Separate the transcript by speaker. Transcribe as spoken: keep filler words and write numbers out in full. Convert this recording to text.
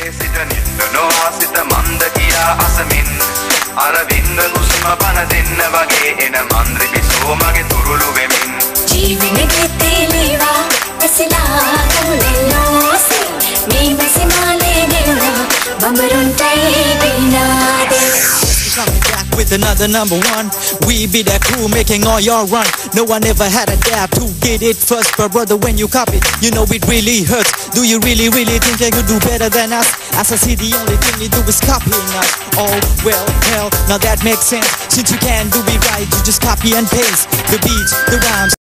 Speaker 1: සිට නින්ද නොආසිත මන්ද කියා අසමින් අරවින්ද කුසුම පන දෙන්න වගේ එන මන්ද්‍රි පිසෝ මගේ තුරුළු වෙමින්
Speaker 2: ජීවිතේ තේලේවා ඇසලා කවුලෙල්ලෝසේ මේ මැසිමාලේ ගෙනා බඹරුන්ටයි බිනාදේ.
Speaker 3: Coming back with another number one. We be that crew making all your run. No one ever had a dab to get it first, but brother, when you copy, you know it really hurts. Do you really, really think they could do better than us? As I see, the only thing you do is copying us. Oh well, hell, now that makes sense. Since you can't do it right, you just copy and paste the beats, the rhymes.